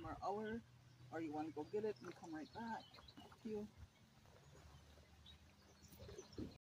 more hour, or you want to go get it and come right back. Up to you.